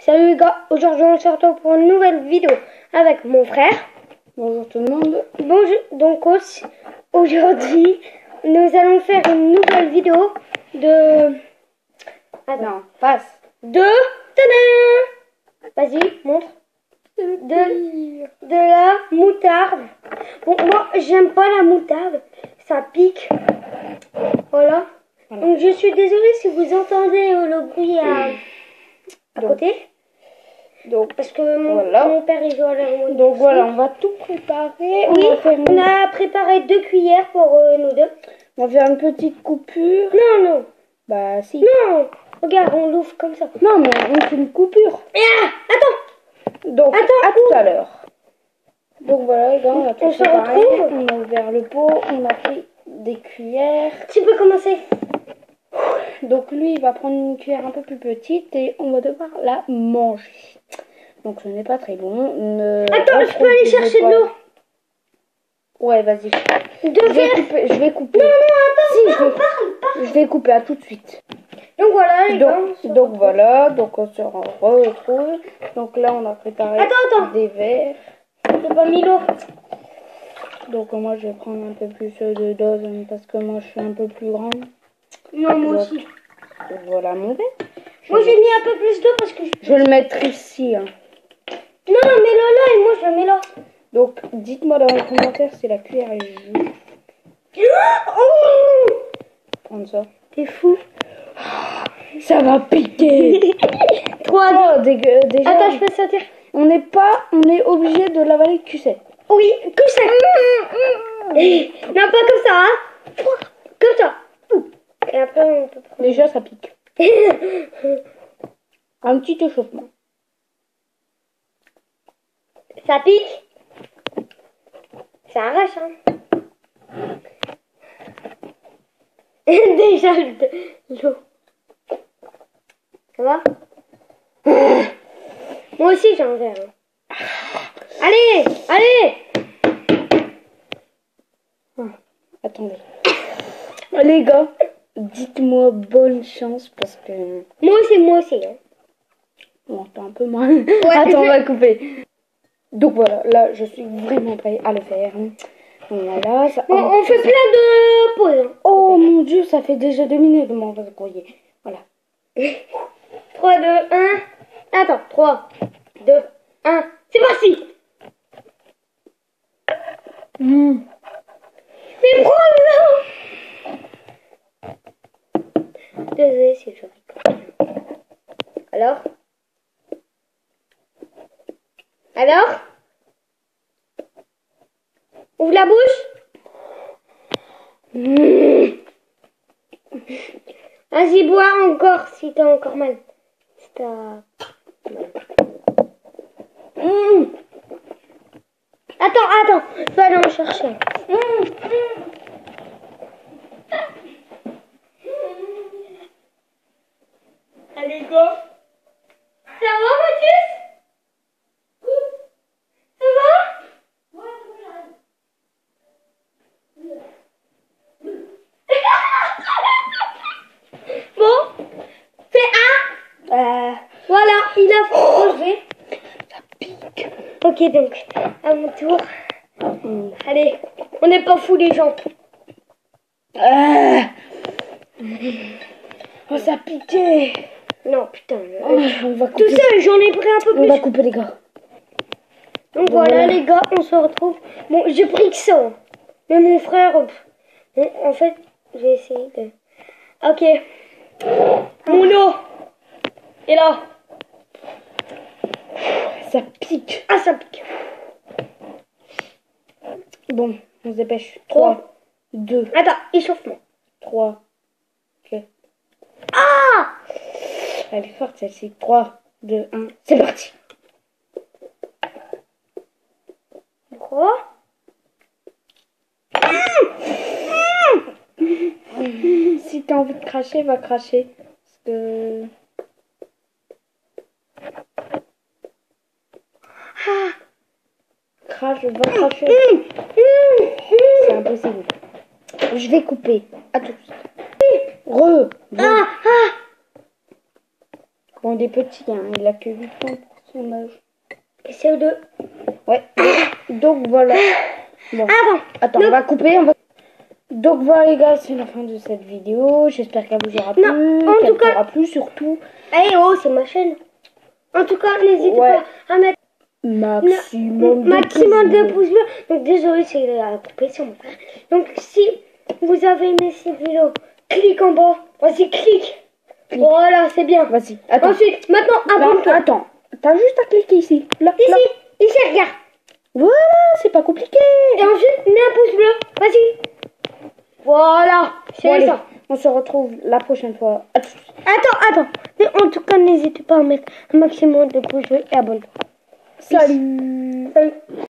Salut les gars, aujourd'hui on se retrouve pour une nouvelle vidéo avec mon frère. Bonjour tout le monde. Bonjour, donc aujourd'hui nous allons faire une nouvelle vidéo de... Non, passe. De... Vas-y, montre. De la moutarde. Bon, moi j'aime pas la moutarde, ça pique. Voilà. Donc je suis désolée si vous entendez le bruit à côté. Donc, parce que mon père il joue à la donc voilà, on va tout préparer. Oui, on a préparé 2 cuillères pour nous deux. On va faire une petite coupure. Non. Bah si. Non, regarde, on l'ouvre comme ça. Non, mais on fait une coupure. Attends. Donc, à tout à l'heure. Donc voilà, les gars, on va tout préparer. On a ouvert le pot, on a pris des cuillères. Tu peux commencer. Donc lui, il va prendre une cuillère un peu plus petite et on va devoir la manger. Donc ce n'est pas très bon. Attends, je peux aller chercher de l'eau. Ouais, vas-y. Je vais couper. Non, attends. Je vais couper, à tout de suite. Donc voilà, les gars. Donc voilà, donc on se retrouve. Donc là, on a préparé des verres. J'ai pas mis l'eau. Donc moi, je vais prendre un peu plus de dose parce que moi, je suis un peu plus grande. Non, moi aussi. Voilà mon verre. Moi, j'ai mis un peu plus d'eau parce que... Je vais le mettre ici. Hein. Non, mets-le là et moi, je le mets là. Donc, dites-moi dans les commentaires si la cuillère est juste. Prendre ça. T'es fou. Ça va piquer. 3, 2. Déjà, Attends, je peux sortir. On est obligé de l'avaler cuissette. Oui, comme ça. Non, pas comme ça, hein. Comme ça. Et après, on peut prendre... Déjà, ça pique. Un petit échauffement. Ça pique. Ça arrache, hein. Déjà, l'eau. Ça va? Moi aussi, j'ai un verre. Hein. Allez. Attendez. Les gars, dites-moi bonne chance parce que... Moi aussi. Hein. Bon, t'es un peu moins. Ouais. Attends, on va couper. Donc voilà, là, je suis vraiment prêt à le faire. Voilà, ça... on fait plein de pauses. Hein. Oh mon Dieu, ça fait déjà 2 minutes de m'envoyer le courrier. Voilà. 3, 2, 1. Attends, 3, 2, 1. C'est parti. Mais prends-le. Désolé si je rigole. Alors? Ouvre la bouche. Vas-y, bois encore si t'as encore mal. Si t'as mal. Attends. Je vais aller en chercher. Allez, go. Ça va, Mathis? Ça va? Ouais, bon, c'est un. Voilà, il a posé. Ça pique. Ok, donc, à mon tour. Allez, on n'est pas fous les gens. Oh, ça piquait. Non, putain. On va couper. Tout ça, j'en ai pris un peu plus. On va couper, les gars. Donc voilà, les gars, on se retrouve. Bon, j'ai pris que ça. Mais mon frère, en fait, j'ai essayé de... Ok. Mon eau est là. Ça pique. Ah, ça pique. Bon, on se dépêche. 3, 2. Attends, échauffement. 3. Ok. Ah! Elle est forte celle-ci. 3, 2, 1. C'est parti. 3. Si t'as envie de cracher, va cracher. Parce que... Crache, va cracher. C'est impossible. Je vais couper. À tout de suite. Bon, il est petit, hein. Il a que 8 ans pour son âge. Et c'est de... Ouais. Donc voilà. Bon. Attends, on va couper. Donc voilà les gars, c'est la fin de cette vidéo. J'espère qu'elle vous aura plu. Qu'elle vous aura plu surtout. Eh oh, c'est ma chaîne. En tout cas, n'hésitez pas à mettre maximum de pouces bleus. Donc désolé, c'est à couper sur mon frère. Donc si vous avez aimé cette vidéo, clique en bas. Vas-y, clique. Voilà, c'est bien. Vas-y. Attends. Ensuite, maintenant, abonne-toi. Attends, t'as juste à cliquer ici. Là, ici, regarde. Voilà, c'est pas compliqué. Et ensuite, mets un pouce bleu. Vas-y. Voilà, c'est ça. On se retrouve la prochaine fois. Attends. Mais en tout cas, n'hésitez pas à mettre un maximum de pouces bleus et abonne-toi. Salut.